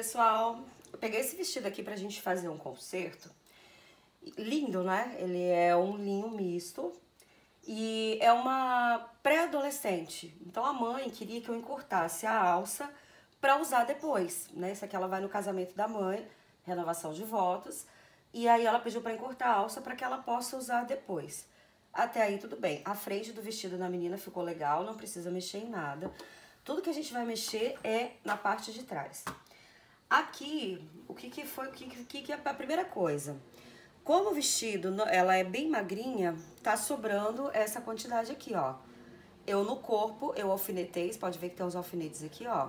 pessoal, eu peguei esse vestido aqui pra gente fazer um concerto. Lindo, né? Ele é um linho misto e é uma pré-adolescente. Então a mãe queria que eu encurtasse a alça pra usar depois, né? Isso aqui ela vai no casamento da mãe, renovação de votos, e aí ela pediu pra encurtar a alça pra que ela possa usar depois. Até aí tudo bem. A frente do vestido da menina ficou legal, não precisa mexer em nada. Tudo que a gente vai mexer é na parte de trás. Aqui, o que é a primeira coisa? Como o vestido, ela é bem magrinha, tá sobrando essa quantidade aqui, ó. Eu no corpo, eu alfinetei, você pode ver que tem uns alfinetes aqui, ó.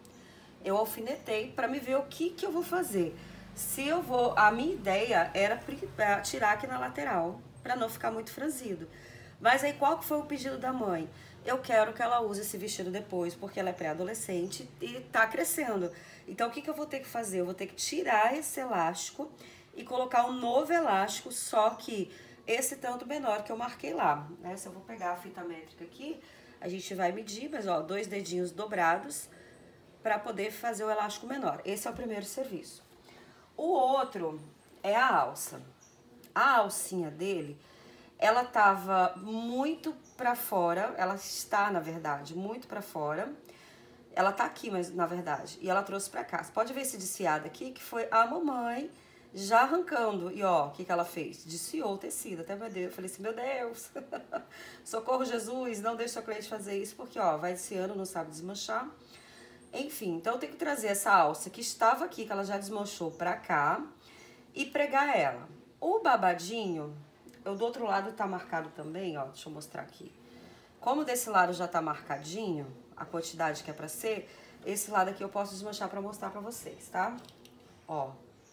Eu alfinetei pra me ver o que eu vou fazer. Se eu vou, a minha ideia era tirar aqui na lateral, pra não ficar muito franzido. Mas aí qual que foi o pedido da mãe? Eu quero que ela use esse vestido depois, porque ela é pré-adolescente e tá crescendo. Então o que eu vou ter que fazer? Eu vou ter que tirar esse elástico e colocar um novo elástico, só que esse tanto menor que eu marquei lá, né? Se eu vou pegar a fita métrica aqui, a gente vai medir, mas ó, 2 dedinhos dobrados para poder fazer o elástico menor. Esse é o primeiro serviço. O outro é a alça. A alcinha dele, ela tava muito pra fora, ela está, na verdade, muito pra fora. Ela tá aqui, mas na verdade, e ela trouxe pra cá. Você pode ver esse desfiado aqui, que foi a mamãe já arrancando. E ó, o que ela fez? Desfiou o tecido, até meu Deus. Eu falei assim, meu Deus, socorro Jesus, não deixe sua cliente fazer isso, porque ó, vai desfiando, não sabe desmanchar. Enfim, então eu tenho que trazer essa alça que estava aqui, que ela já desmanchou, pra cá e pregar ela. O babadinho, eu do outro lado tá marcado também, ó, deixa eu mostrar aqui. Como desse lado já tá marcadinho, a quantidade que é pra ser, esse lado aqui eu posso desmanchar pra mostrar pra vocês, tá? Ó.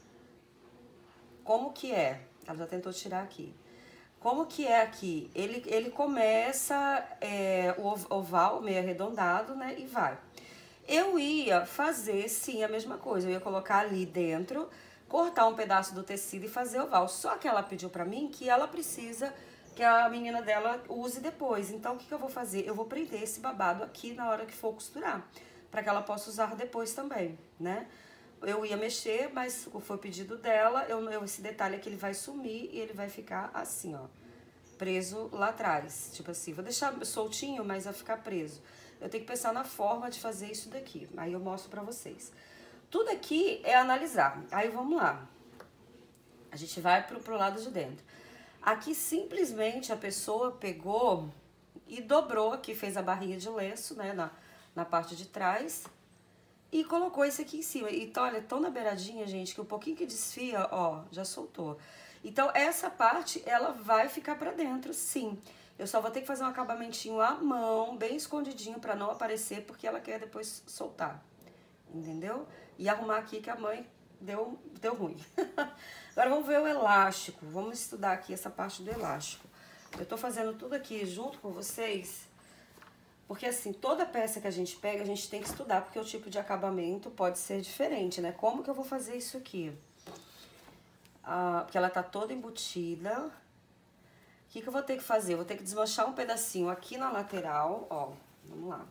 Como que é? Ela já tentou tirar aqui. Como que é aqui? Ele começa o oval, meio arredondado, né? E vai. Eu ia fazer, sim, a mesma coisa. Eu ia colocar ali dentro, cortar um pedaço do tecido e fazer oval. Só que ela pediu pra mim que ela precisa que a menina dela use depois. Então, o que eu vou fazer? Eu vou prender esse babado aqui na hora que for costurar, pra que ela possa usar depois também, né? Eu ia mexer, mas foi o pedido dela. Esse detalhe aqui ele vai sumir e ele vai ficar assim, ó, preso lá atrás. Tipo assim, vou deixar soltinho, mas vai ficar preso. Eu tenho que pensar na forma de fazer isso daqui. Aí eu mostro pra vocês. Tudo aqui é analisar. Aí vamos lá. A gente vai pro lado de dentro. Aqui simplesmente a pessoa pegou e dobrou aqui, fez a barrinha de lenço, né, na parte de trás. E colocou esse aqui em cima. Então, olha, tão na beiradinha, gente, que o pouquinho que desfia, ó, já soltou. Então, essa parte, ela vai ficar pra dentro, sim. Eu só vou ter que fazer um acabamentinho à mão, bem escondidinho, pra não aparecer, porque ela quer depois soltar. Entendeu? E arrumar aqui que a mãe deu ruim. Agora, vamos ver o elástico. Vamos estudar aqui essa parte do elástico. Eu tô fazendo tudo aqui junto com vocês, porque assim, toda peça que a gente pega, a gente tem que estudar, porque o tipo de acabamento pode ser diferente, né? Como que eu vou fazer isso aqui? Porque ela tá toda embutida. O que eu vou ter que fazer? Eu vou ter que desmanchar um pedacinho aqui na lateral, ó. Vamos lá.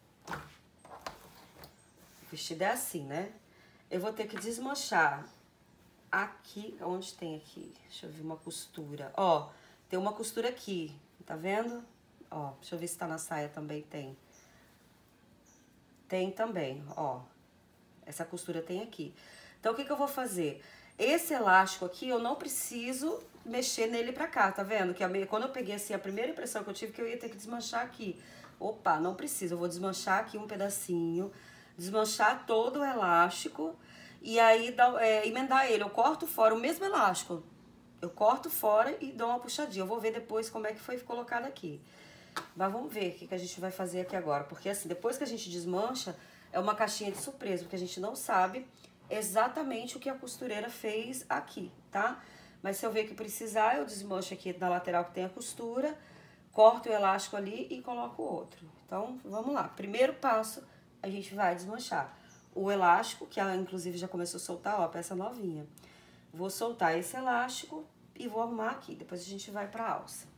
O vestido é assim, né? Eu vou ter que desmanchar aqui, onde tem aqui? Deixa eu ver uma costura. Ó, tem uma costura aqui, tá vendo? Ó, deixa eu ver se tá na saia também, tem. Tem também, ó. Essa costura tem aqui. Então, o que eu vou fazer? Esse elástico aqui, eu não preciso mexer nele pra cá, tá vendo? Que quando eu peguei assim, a primeira impressão que eu tive que eu ia ter que desmanchar aqui. Opa, não precisa. Eu vou desmanchar aqui um pedacinho, desmanchar todo o elástico e aí emendar ele. Eu corto fora o mesmo elástico. Eu corto fora e dou uma puxadinha. Eu vou ver depois como é que foi colocado aqui. Mas vamos ver o que a gente vai fazer aqui agora. Porque assim, depois que a gente desmancha, é uma caixinha de surpresa, porque a gente não sabe exatamente o que a costureira fez aqui, tá? Mas se eu ver que precisar, eu desmancho aqui na lateral que tem a costura, corto o elástico ali e coloco outro. Então, vamos lá. Primeiro passo, a gente vai desmanchar o elástico, que ela inclusive já começou a soltar, ó, a peça novinha. Vou soltar esse elástico e vou arrumar aqui. Depois a gente vai pra alça.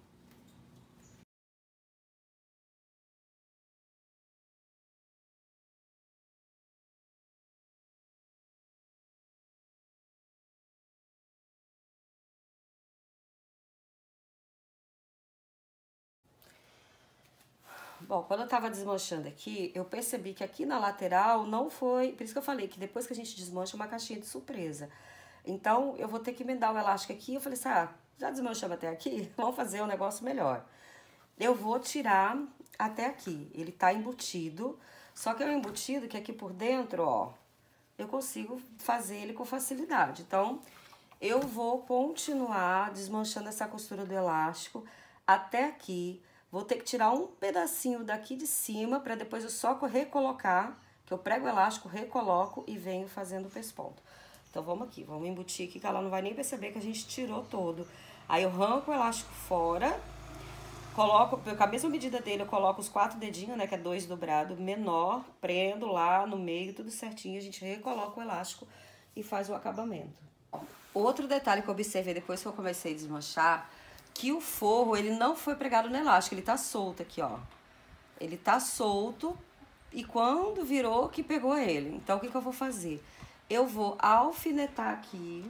Bom, quando eu tava desmanchando aqui, eu percebi que aqui na lateral não foi... Por isso que eu falei que depois que a gente desmancha é uma caixinha de surpresa. Então, eu vou ter que emendar o elástico aqui. Eu falei assim, ah, já desmanchamos até aqui? Vamos fazer um negócio melhor. Eu vou tirar até aqui. Ele tá embutido, só que é um embutido que aqui por dentro, ó, eu consigo fazer ele com facilidade. Então, eu vou continuar desmanchando essa costura do elástico até aqui. Vou ter que tirar um pedacinho daqui de cima para depois eu só recolocar, que eu prego o elástico, recoloco e venho fazendo o pesponto. Então vamos aqui, vamos embutir aqui que ela não vai nem perceber que a gente tirou todo. Aí eu arranco o elástico fora, coloco, com a mesma medida dele, eu coloco os 4 dedinhos, né, que é 2 dobrado, menor, prendo lá no meio, tudo certinho, a gente recoloca o elástico e faz o acabamento. Outro detalhe que eu observei depois que eu comecei a desmanchar, que o forro, ele não foi pregado no elástico, ele tá solto aqui, ó. Ele tá solto e quando virou que pegou ele. Então, o que que eu vou fazer? Eu vou alfinetar aqui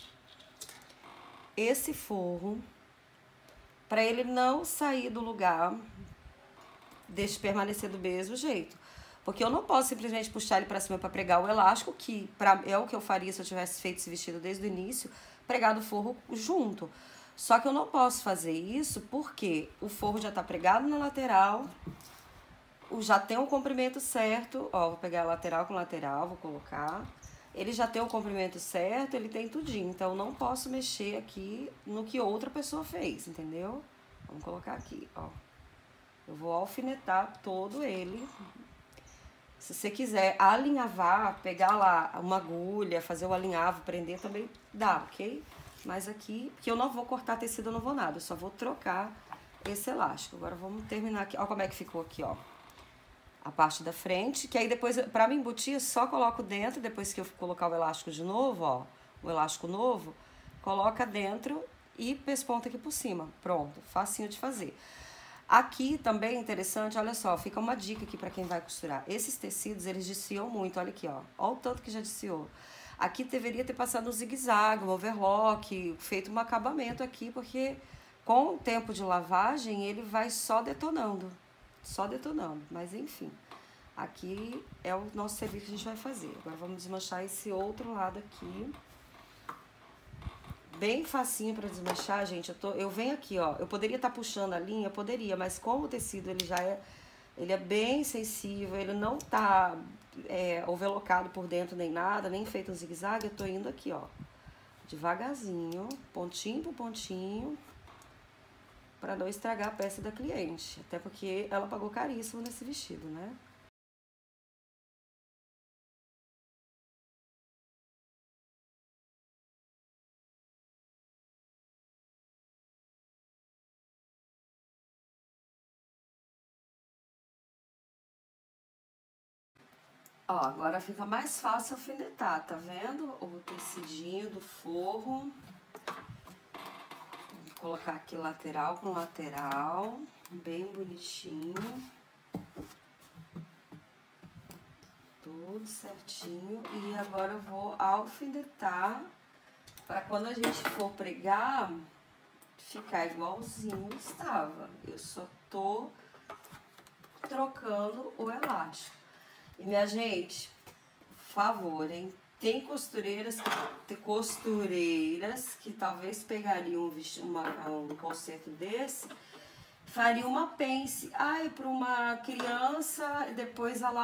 esse forro para ele não sair do lugar, deixa permanecer do mesmo jeito. Porque eu não posso simplesmente puxar ele para cima para pregar o elástico, que é o que eu faria se eu tivesse feito esse vestido desde o início, pregado o forro junto. Só que eu não posso fazer isso porque o forro já tá pregado na lateral, já tem o comprimento certo, ó, vou pegar a lateral com lateral, vou colocar. Ele já tem o comprimento certo, ele tem tudinho, então eu não posso mexer aqui no que outra pessoa fez, entendeu? Vamos colocar aqui, ó. Eu vou alfinetar todo ele. Se você quiser alinhavar, pegar lá uma agulha, fazer o alinhavo, prender também dá, ok? Mas aqui, porque eu não vou cortar tecido, eu não vou nada, eu só vou trocar esse elástico. Agora vamos terminar aqui, ó como é que ficou aqui, ó. A parte da frente, que aí depois, pra me embutir, eu só coloco dentro, depois que eu colocar o elástico de novo, ó, o elástico novo, coloca dentro e pesponta aqui por cima. Pronto, facinho de fazer. Aqui também é interessante, olha só, fica uma dica aqui pra quem vai costurar. Esses tecidos, eles desfiam muito, olha aqui, ó. Olha o tanto que já desfiou. Aqui deveria ter passado um zigue-zague, um overlock, feito um acabamento aqui, porque com o tempo de lavagem ele vai só detonando. Só detonando, mas enfim. Aqui é o nosso serviço que a gente vai fazer. Agora vamos desmanchar esse outro lado aqui. Bem facinho pra desmanchar, gente. Eu venho aqui, ó. Eu poderia estar puxando a linha, poderia, mas como o tecido ele é bem sensível, ele não tá overlockado por dentro nem nada, nem feito um zigue-zague, eu tô indo aqui, ó. Devagarzinho, pontinho por pontinho, para não estragar a peça da cliente. Até porque ela pagou caríssimo nesse vestido, né? Ó, agora fica mais fácil alfinetar, tá vendo? O tecidinho do forro. Vou colocar aqui lateral com lateral, bem bonitinho. Tudo certinho. E agora eu vou alfinetar para quando a gente for pregar, ficar igualzinho estava. Eu só tô trocando o elástico. E minha gente, por favor, hein? Tem costureiras que talvez pegariam um conserto desse, faria uma pence. Ai, para uma criança, depois ela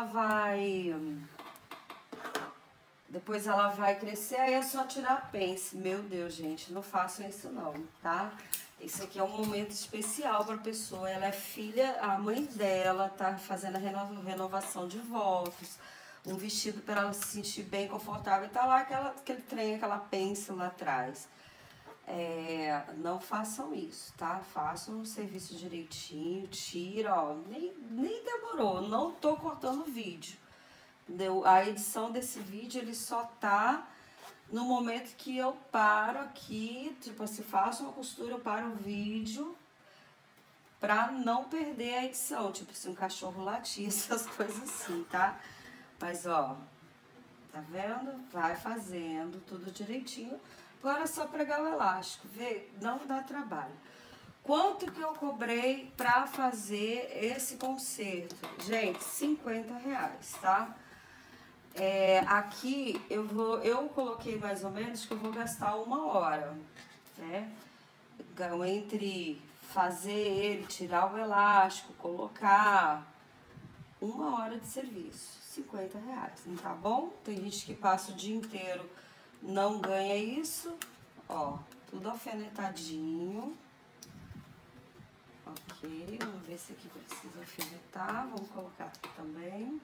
vai crescer, aí é só tirar a pence. Meu Deus, gente, não façam isso não, tá? Esse aqui é um momento especial para a pessoa. Ela é filha, a mãe dela tá fazendo a renovação de votos, um vestido para ela se sentir bem confortável. E tá lá aquele trem, aquela pence lá atrás. Não façam isso, tá? Façam o serviço direitinho, tira, ó. Nem demorou, não tô cortando o vídeo. A edição desse vídeo, ele só tá no momento que eu paro aqui, tipo assim, faço uma costura, eu paro o vídeo pra não perder a edição, tipo assim, um cachorro latir, essas coisas assim, tá? Mas, ó, tá vendo? Vai fazendo tudo direitinho. Agora é só pregar o elástico, vê? Não dá trabalho. Quanto que eu cobrei pra fazer esse conserto? Gente, R$ 50, tá? Aqui eu coloquei mais ou menos que eu vou gastar 1 hora, né? Então, entre fazer ele, tirar o elástico, colocar, 1 hora de serviço, R$ 50, não tá bom? Tem gente que passa o dia inteiro, não ganha isso, ó, tudo alfinetadinho. Ok, vamos ver se aqui precisa alfinetar, vamos colocar aqui também.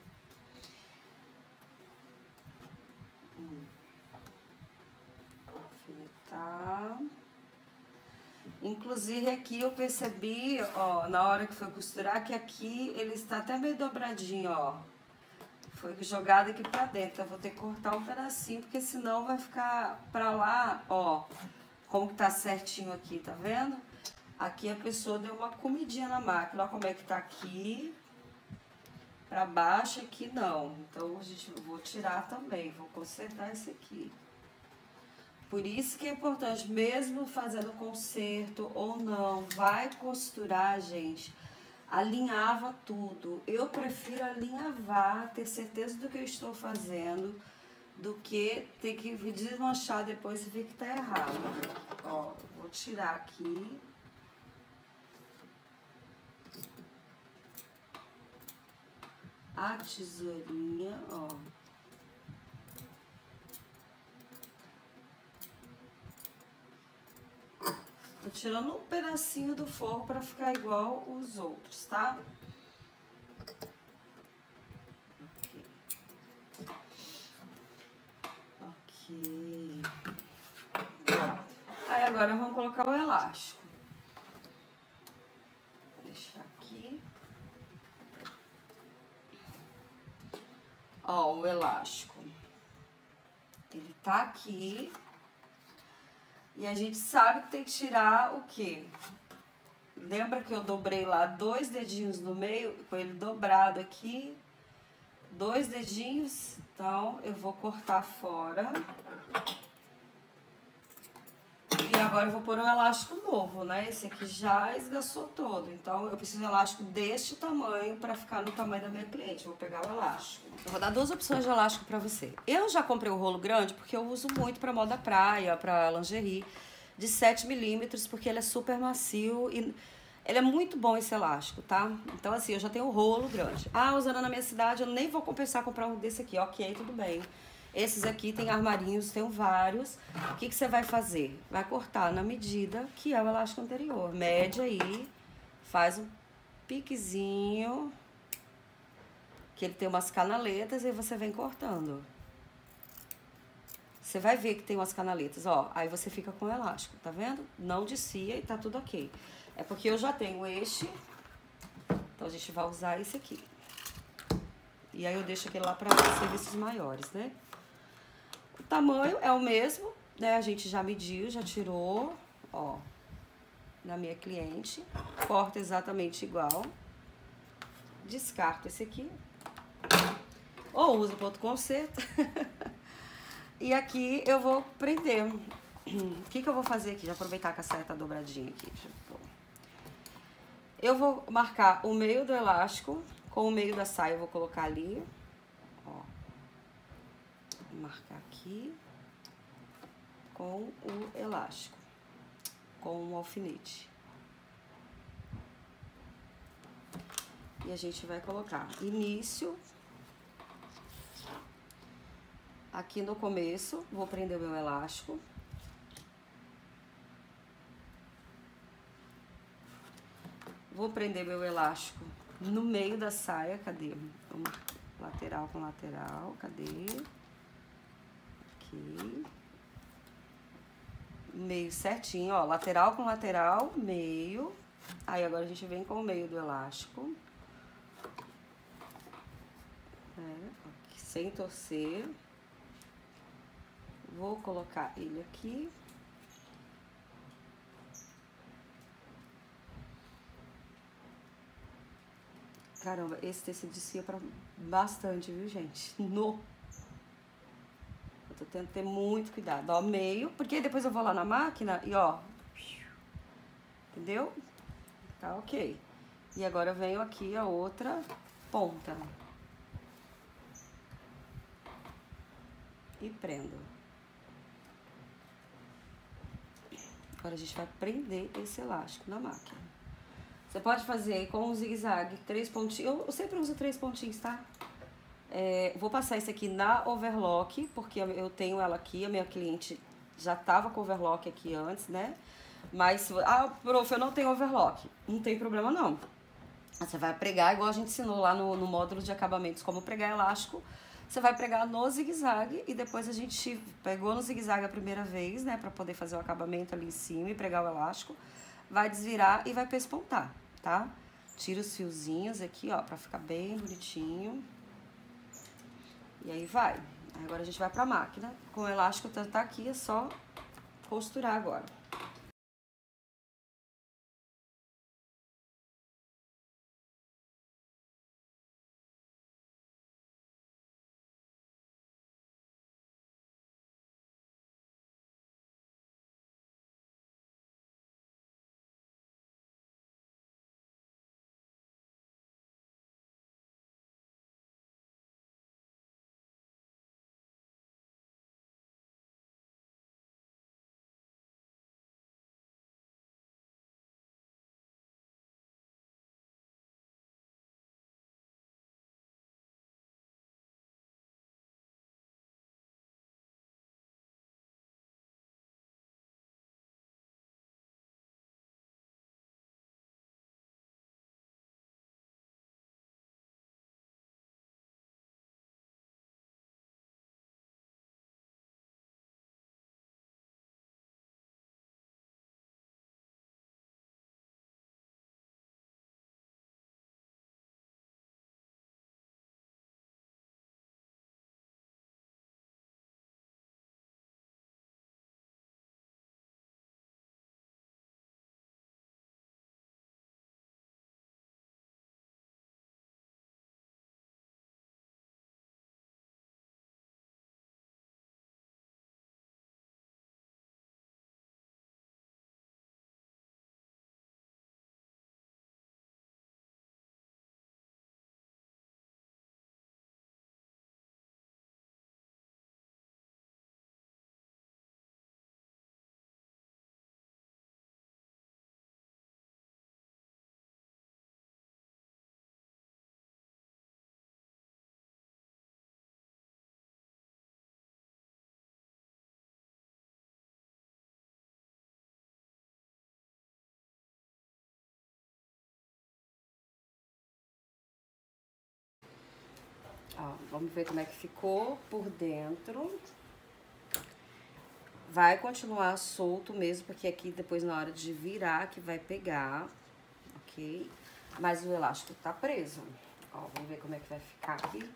Alfinetar. Inclusive aqui eu percebi, ó, na hora que foi costurar, que aqui ele está até meio dobradinho, ó. Foi jogado aqui pra dentro, eu vou ter que cortar um pedacinho, porque senão vai ficar pra lá, ó, como que tá certinho aqui, tá vendo? Aqui a pessoa deu uma comidinha na máquina, ó como é que tá aqui, pra baixo, aqui não. Então, vou tirar também, vou consertar esse aqui. Por isso que é importante, mesmo fazendo conserto ou não, vai costurar, gente, alinhava tudo. Eu prefiro alinhavar, ter certeza do que eu estou fazendo, do que ter que desmanchar depois e ver que tá errado. Ó, vou tirar aqui. A tesourinha, ó. Tô tirando um pedacinho do forro pra ficar igual os outros, tá? Ok. Aí agora vamos colocar o elástico. Vou deixar aqui. Ó, o elástico. Ele tá aqui. E a gente sabe que tem que tirar o quê? Lembra que eu dobrei lá 2 dedinhos no meio, com ele dobrado aqui, 2 dedinhos, então eu vou cortar fora. E agora eu vou pôr um elástico novo, né? Esse aqui já esgaçou todo, então eu preciso de um elástico deste tamanho para ficar no tamanho da minha cliente. Eu vou pegar o elástico. Eu vou dar 2 opções de elástico para você. Eu já comprei o rolo grande porque eu uso muito para moda praia, para lingerie, de 7 milímetros, porque ele é super macio e ele é muito bom esse elástico, tá? Então assim, eu já tenho o rolo grande. Ah, usando na minha cidade, eu nem vou compensar comprar um desse aqui, ok, tudo bem. Esses aqui tem armarinhos, tem vários. O que você vai fazer? Vai cortar na medida que é o elástico anterior. Mede aí, faz um piquezinho, que ele tem umas canaletas, e você vem cortando. Você vai ver que tem umas canaletas, ó. Aí você fica com o elástico, tá vendo? Não descia e tá tudo ok. É porque eu já tenho este, então a gente vai usar esse aqui. E aí eu deixo aquele lá para serviços maiores, né? O tamanho é o mesmo, né? A gente já mediu, já tirou, ó, na minha cliente. Corta exatamente igual. Descarto esse aqui. Ou uso para outro conserto. E aqui eu vou prender. O que eu vou fazer aqui? Já aproveitar que a saia tá dobradinha aqui. Eu vou marcar o meio do elástico com o meio da saia. Eu vou colocar ali. Ó. Vou marcar aqui. Com o elástico. Com o alfinete. E a gente vai colocar início. Aqui no começo, vou prender o meu elástico. Vou prender meu elástico no meio da saia, cadê? Lateral com lateral, cadê? Aqui. Meio certinho, ó, lateral com lateral, meio. Aí agora a gente vem com o meio do elástico. Aqui, sem torcer. Vou colocar ele aqui. Caramba, esse tecido descia pra bastante, viu, gente? Eu tô tentando ter muito cuidado. Ó, meio, porque depois eu vou lá na máquina e, ó, entendeu? Tá ok. E agora eu venho aqui a outra ponta. E prendo. Agora a gente vai prender esse elástico na máquina. Você pode fazer com um zigue-zague 3 pontinhos. Eu sempre uso 3 pontinhos, tá? Vou passar isso aqui na overlock, porque eu tenho ela aqui, a minha cliente já tava com overlock aqui antes, né? Mas, prof, eu não tenho overlock. Não tem problema não. Você vai pregar, igual a gente ensinou lá no módulo de acabamentos, como pregar elástico. Você vai pregar no zigue-zague e depois a gente pegou no zigue-zague a primeira vez, né? Pra poder fazer o acabamento ali em cima e pregar o elástico. Vai desvirar e vai pespontar, tá? Tira os fiozinhos aqui, ó, pra ficar bem bonitinho. E aí vai. Agora a gente vai pra máquina. Com o elástico tá aqui, é só costurar agora. Ó, vamos ver como é que ficou por dentro. Vai continuar solto mesmo, porque aqui depois na hora de virar que vai pegar, ok? Mas o elástico tá preso. Ó, vamos ver como é que vai ficar aqui.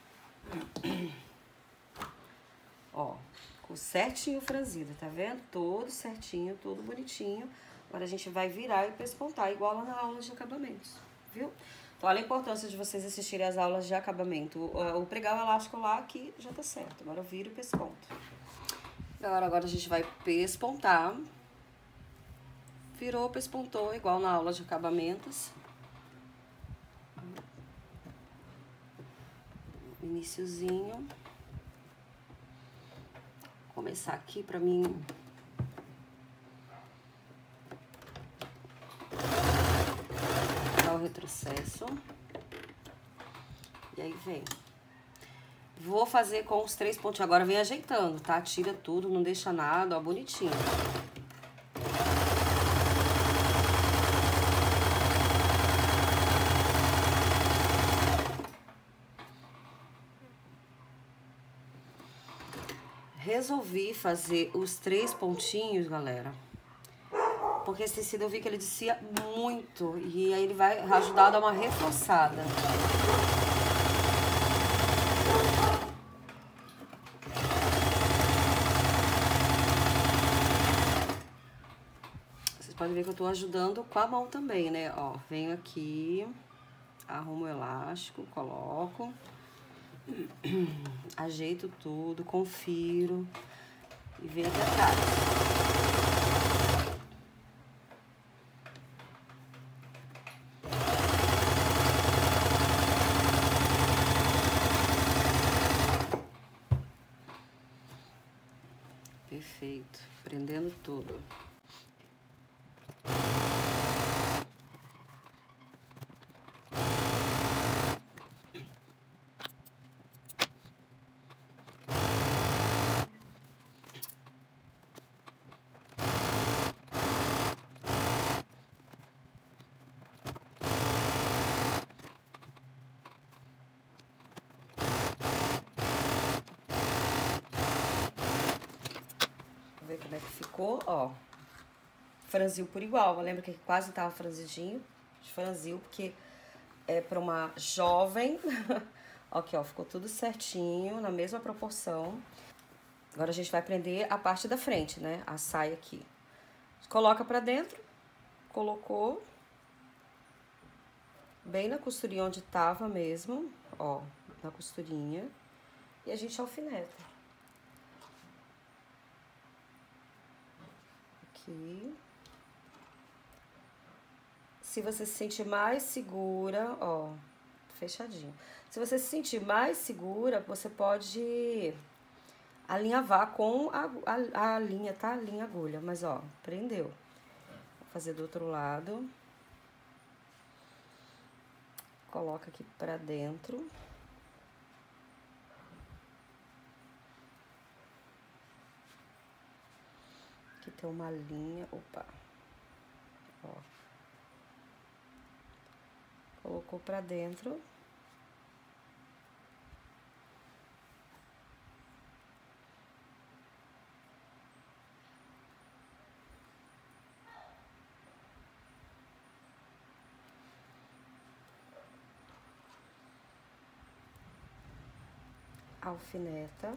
Ó, ficou certinho franzido, tá vendo? Todo certinho, todo bonitinho. Agora a gente vai virar e pespontar, igual lá na aula de acabamentos, viu? Então, olha a importância de vocês assistirem as aulas de acabamento. O pregar o elástico lá aqui já tá certo. Agora eu viro e pesponto. Agora a gente vai pespontar. Virou, pespontou, igual na aula de acabamentos. Iniciozinho. Vou começar aqui pra mim. Dar o retrocesso. E aí vem. Vou fazer com os 3 pontinhos. Agora vem ajeitando, tá? Tira tudo, não deixa nada, ó, bonitinho. Resolvi fazer os 3 pontinhos, galera, porque esse tecido eu vi que ele descia muito e aí ele vai ajudar a dar uma reforçada. Vocês podem ver que eu tô ajudando com a mão também, né? Ó, venho aqui, arrumo o elástico, coloco, ajeito tudo, confiro e venho aqui atrás. Perfeito, prendendo tudo. Ver como é que ficou, ó. Franziu por igual, lembra que quase tava franzidinho? Franziu porque é pra uma jovem. Aqui, ó, ficou tudo certinho, na mesma proporção. Agora a gente vai prender a parte da frente, né? A saia aqui. Coloca pra dentro, colocou. Bem na costurinha onde tava mesmo, ó, na costurinha. E a gente alfineta. Aqui. Se você se sentir mais segura, ó, fechadinho. Se você se sentir mais segura, você pode alinhavar com a linha, tá? Linha agulha, mas ó, prendeu. Vou fazer do outro lado. Coloca aqui pra dentro. Aqui tem uma linha, opa. Ó. Colocou pra dentro. Alfineta.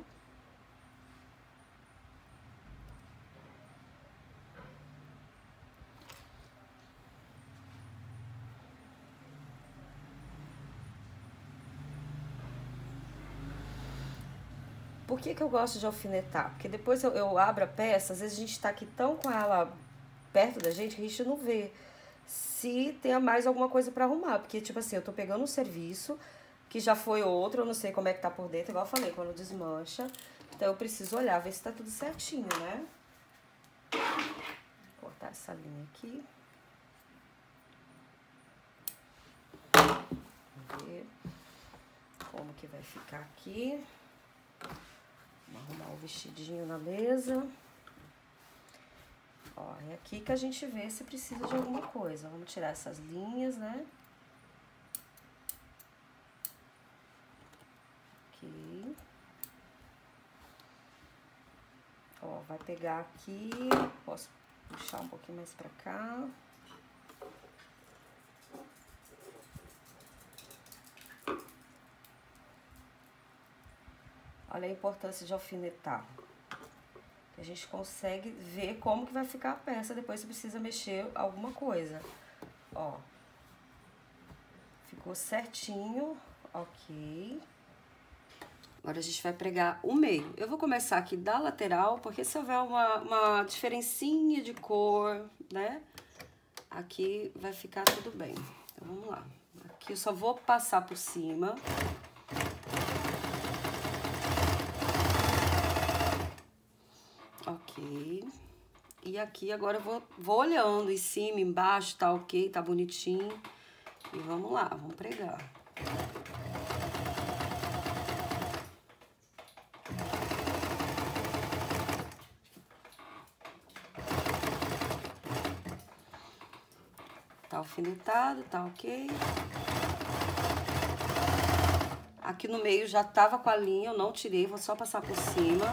Por que que eu gosto de alfinetar? Porque depois eu abro a peça, às vezes a gente tá aqui tão com ela perto da gente que a gente não vê se tem mais alguma coisa pra arrumar. Porque, tipo assim, eu tô pegando um serviço que já foi outro, eu não sei como é que tá por dentro, igual eu falei, quando desmancha. Então eu preciso olhar, ver se tá tudo certinho, né? Vou cortar essa linha aqui. Vamos ver como que vai ficar aqui. Vamos arrumar o vestidinho na mesa. Ó, é aqui que a gente vê se precisa de alguma coisa. Vamos tirar essas linhas, né? Aqui. Ó, vai pegar aqui. Posso puxar um pouquinho mais pra cá. Olha a importância de alfinetar. A gente consegue ver como que vai ficar a peça depois se precisa mexer alguma coisa. Ó. Ficou certinho, ok. Agora a gente vai pregar o meio. Eu vou começar aqui da lateral, porque se houver uma diferencinha de cor, né? Aqui vai ficar tudo bem. Então, vamos lá. Aqui eu só vou passar por cima. Ok. E aqui agora eu vou olhando em cima, embaixo, tá ok, tá bonitinho. E vamos lá, vamos pregar. Tá alfinetado, tá ok. Aqui no meio já tava com a linha, eu não tirei, vou só passar por cima.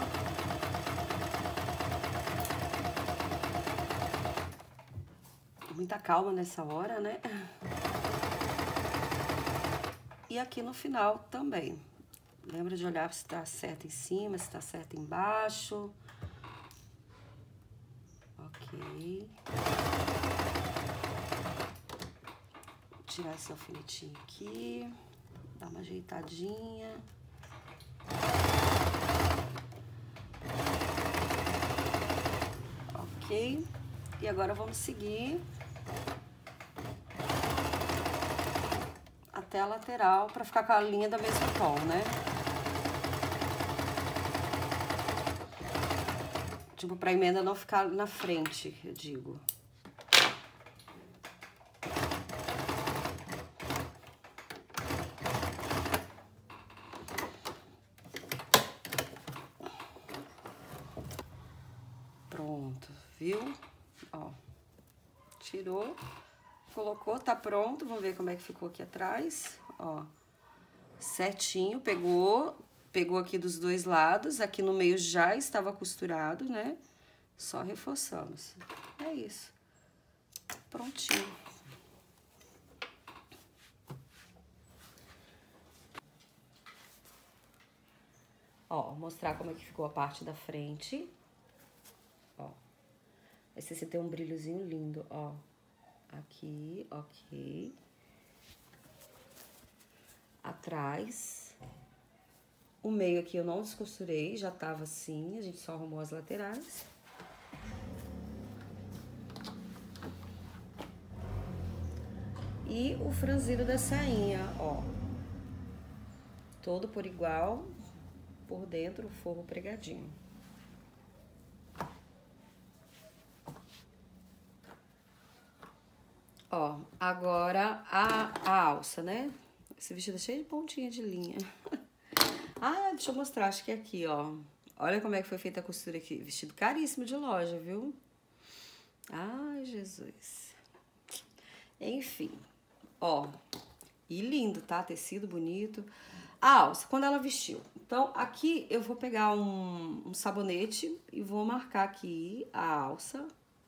Muita calma nessa hora, né? E aqui no final também. Lembra de olhar se tá certo em cima, se tá certo embaixo. Ok. Vou tirar esse alfinetinho aqui. Dar uma ajeitadinha. Ok. E agora vamos seguir até a lateral para ficar com a linha da mesmo tom, né? Tipo, pra emenda não ficar na frente, eu digo. Pronto, viu? Ó, tirou, colocou, tá pronto. Vamos ver como é que ficou aqui atrás, ó. Certinho, pegou aqui dos dois lados, aqui no meio já estava costurado, né? Só reforçamos. É isso. Prontinho. Ó, mostrar como é que ficou a parte da frente. Ó. Esse tem um brilhozinho lindo, ó. Aqui, ok. Atrás. O meio aqui eu não descosturei, já tava assim, a gente só arrumou as laterais. E o franzino da sainha, ó. Todo por igual, por dentro o forro pregadinho. Ó, agora a alça, né? Esse vestido é cheio de pontinha de linha. Ah, deixa eu mostrar, acho que é aqui, ó. Olha como é que foi feita a costura aqui. Vestido caríssimo de loja, viu? Ai, Jesus. Enfim, ó. E lindo, tá? Tecido bonito. A alça, quando ela vestiu. Então, aqui eu vou pegar um sabonete e vou marcar aqui a alça.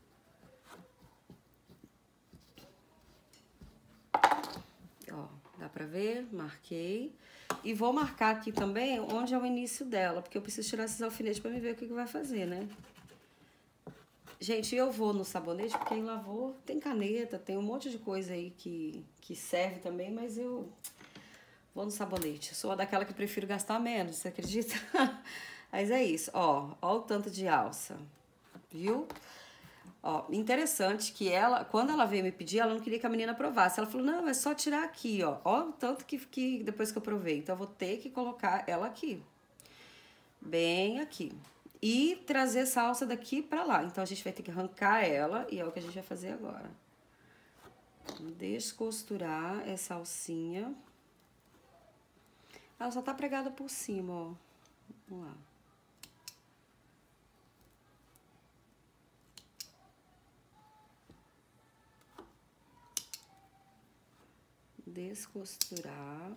Ó, dá pra ver? Marquei. E vou marcar aqui também onde é o início dela, porque eu preciso tirar esses alfinetes pra me ver o que vai fazer, né? Gente, eu vou no sabonete, porque em lavor tem caneta, tem um monte de coisa aí que serve também, mas eu vou no sabonete. Eu sou daquela que prefiro gastar menos, você acredita? Mas é isso, ó o tanto de alça, viu? Ó, interessante que ela, quando ela veio me pedir, ela não queria que a menina provasse. Ela falou, não, é só tirar aqui, ó. Ó o tanto que depois que eu provei. Então, eu vou ter que colocar ela aqui. Bem aqui. E trazer essa alça daqui pra lá. Então, a gente vai ter que arrancar ela e é o que a gente vai fazer agora. Descosturar essa alcinha. Ela só tá pregada por cima, ó. Vamos lá. Descosturar.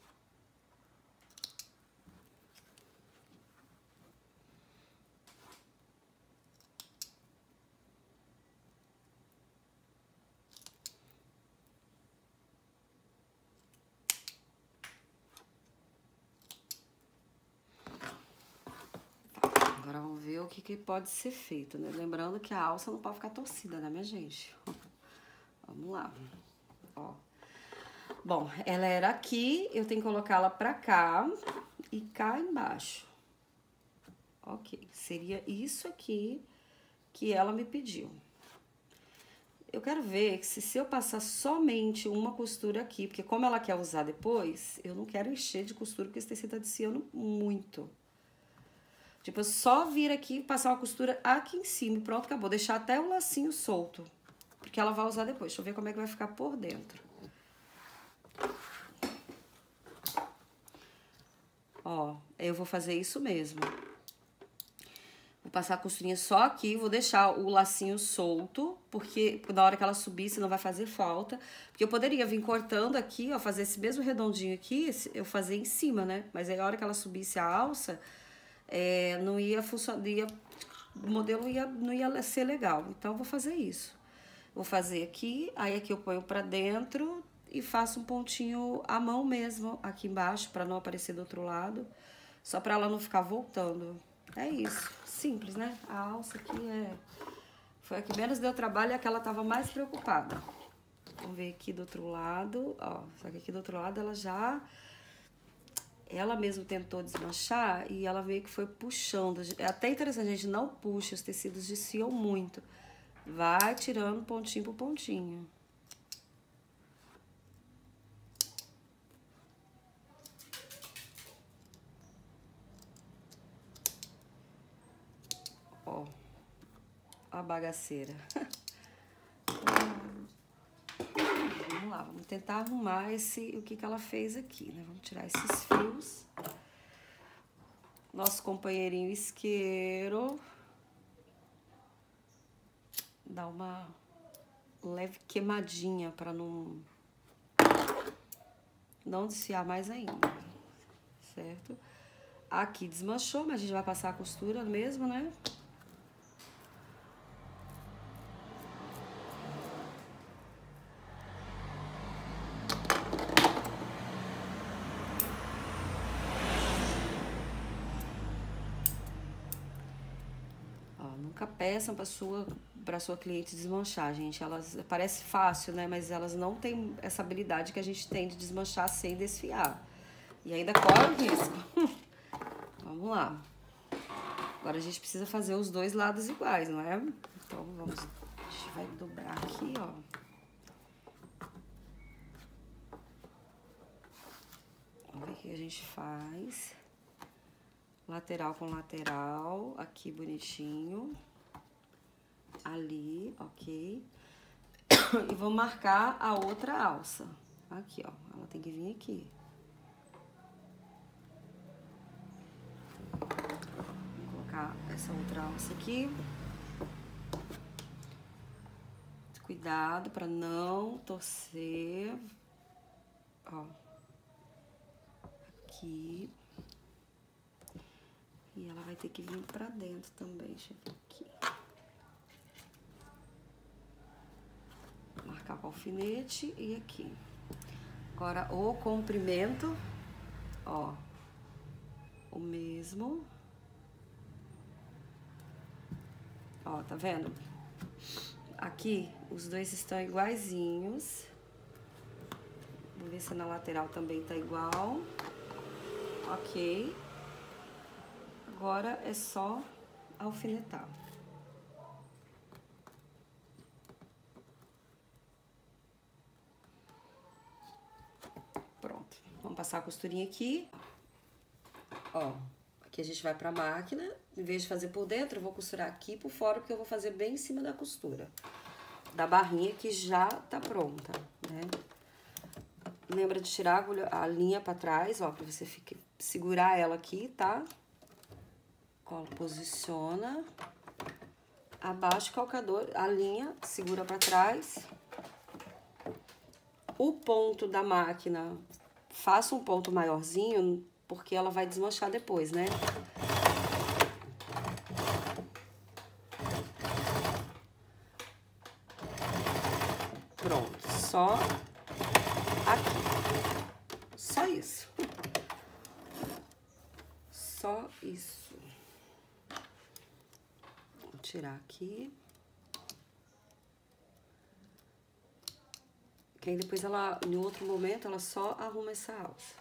Agora vamos ver o que pode ser feito, né? Lembrando que a alça não pode ficar torcida, né, minha gente? Vamos lá. Ó. Bom, ela era aqui, eu tenho que colocá-la pra cá e cá embaixo. Ok, seria isso aqui que ela me pediu. Eu quero ver que se eu passar somente uma costura aqui, porque como ela quer usar depois, eu não quero encher de costura, porque esse tecido tá desfiando muito. Tipo, só vir aqui e passar uma costura aqui em cima e pronto, acabou. Deixar até o lacinho solto, porque ela vai usar depois. Deixa eu ver como é que vai ficar por dentro. Ó, eu vou fazer isso mesmo. Vou passar a costurinha só aqui, vou deixar o lacinho solto, porque na hora que ela subir, senão vai fazer falta. Porque eu poderia vir cortando aqui, ó, fazer esse mesmo redondinho aqui, eu fazer em cima, né? Mas aí a hora que ela subisse a alça, não ia funcionar, o modelo não ia ser legal. Então, eu vou fazer isso. Vou fazer aqui, aí aqui eu ponho pra dentro e faço um pontinho à mão mesmo, aqui embaixo, pra não aparecer do outro lado. Só pra ela não ficar voltando. É isso. Simples, né? A alça aqui foi a que menos deu trabalho e a que ela tava mais preocupada. Vamos ver aqui do outro lado, ó. Só que aqui do outro lado ela mesma tentou desmanchar e ela meio que foi puxando. É até interessante, a gente não puxa, os tecidos desfiam muito. Vai tirando pontinho por pontinho. Ó, a bagaceira. Vamos lá, vamos tentar arrumar o que ela fez aqui, né? Vamos tirar esses fios. Nosso companheirinho isqueiro. Dá uma leve queimadinha para não desfiar mais ainda, certo? Aqui desmanchou, mas a gente vai passar a costura mesmo, né? Ó, nunca peçam para sua cliente desmanchar, gente. Elas parece fácil, né? Mas elas não têm essa habilidade que a gente tem de desmanchar sem desfiar. E ainda corre o risco. Vamos lá. Agora a gente precisa fazer os dois lados iguais, não é? Então vamos, a gente vai dobrar aqui, ó. Vamos ver o que a gente faz. Lateral com lateral, aqui bonitinho. Ali, ok. E vou marcar a outra alça. Aqui, ó, ela tem que vir aqui. Vou colocar essa outra alça aqui. Cuidado para não torcer. Ó. Aqui. E ela vai ter que vir pra dentro também, deixa eu ver aqui. Marcar com alfinete e aqui. Agora, o comprimento, ó, o mesmo. Ó, tá vendo? Aqui, os dois estão iguaizinhos. Vamos ver se na lateral também tá igual. Ok. Agora é só alfinetar. Pronto. Vamos passar a costurinha aqui. Ó, aqui a gente vai pra máquina. Em vez de fazer por dentro, eu vou costurar aqui por fora, porque eu vou fazer bem em cima da costura. Da barrinha que já tá pronta, né? Lembra de tirar a linha pra trás, ó, pra você segurar ela aqui, tá? Posiciona, abaixa o calcador, a linha, segura pra trás. O ponto da máquina, faça um ponto maiorzinho, porque ela vai desmanchar depois, né? Pronto, só aqui. Só isso. Só isso. Tirar aqui. Que aí depois ela, em outro momento, ela só arruma essa alça.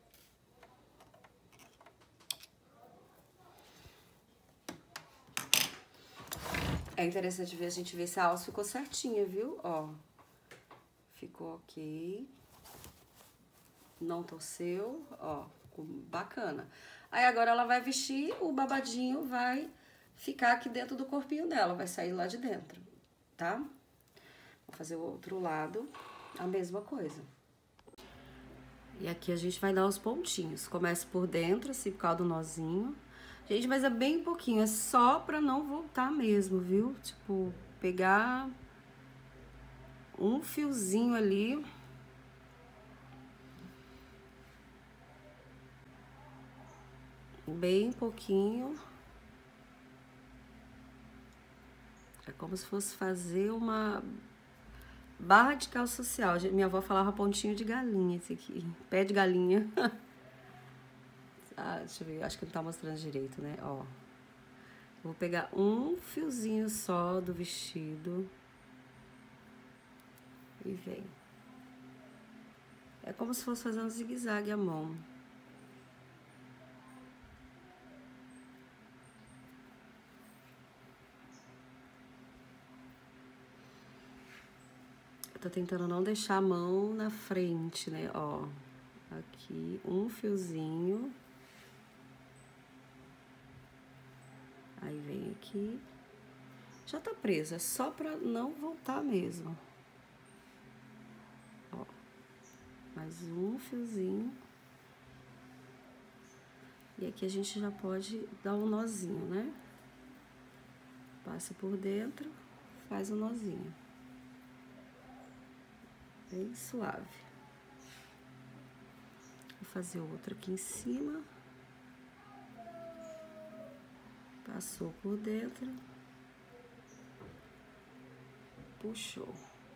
É interessante ver, a gente ver se a alça ficou certinha, viu? Ó, ficou ok. Não torceu, ó, ficou bacana. Aí agora ela vai vestir, o babadinho vai ficar aqui dentro do corpinho dela, vai sair lá de dentro, tá? Vou fazer o outro lado, a mesma coisa. E aqui a gente vai dar os pontinhos. Começa por dentro, assim, por causa do nozinho. Gente, mas é bem pouquinho, é só pra não voltar mesmo, viu? Tipo, pegar um fiozinho ali. Bem pouquinho. É como se fosse fazer uma barra de calça social. Minha avó falava pontinho de galinha, esse aqui. Pé de galinha. Ah, deixa eu ver, acho que não tá mostrando direito, né? Ó. Vou pegar um fiozinho só do vestido. E vem. É como se fosse fazer um zigue-zague à mão. Tô tentando não deixar a mão na frente, né? Ó, aqui, um fiozinho. Aí vem aqui. Já tá preso, é só pra não voltar mesmo. Ó, mais um fiozinho. E aqui a gente já pode dar um nozinho, né? Passa por dentro, faz um nozinho. Bem suave. Vou fazer outro aqui em cima. Passou por dentro. Puxou.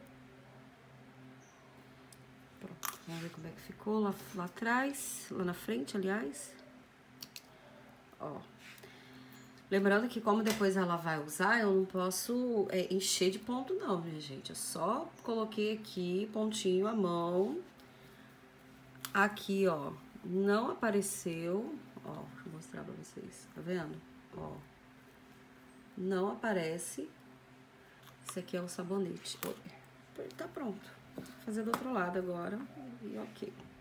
Pronto, vamos ver como é que ficou lá atrás, lá na frente, aliás. Ó. Lembrando que como depois ela vai usar, eu não posso encher de ponto não, minha gente. Eu só coloquei aqui pontinho à mão. Aqui, ó, não apareceu. Ó, deixa eu mostrar pra vocês, tá vendo? Ó, não aparece. Esse aqui é o sabonete. Tá pronto. Vou fazer do outro lado agora e ok.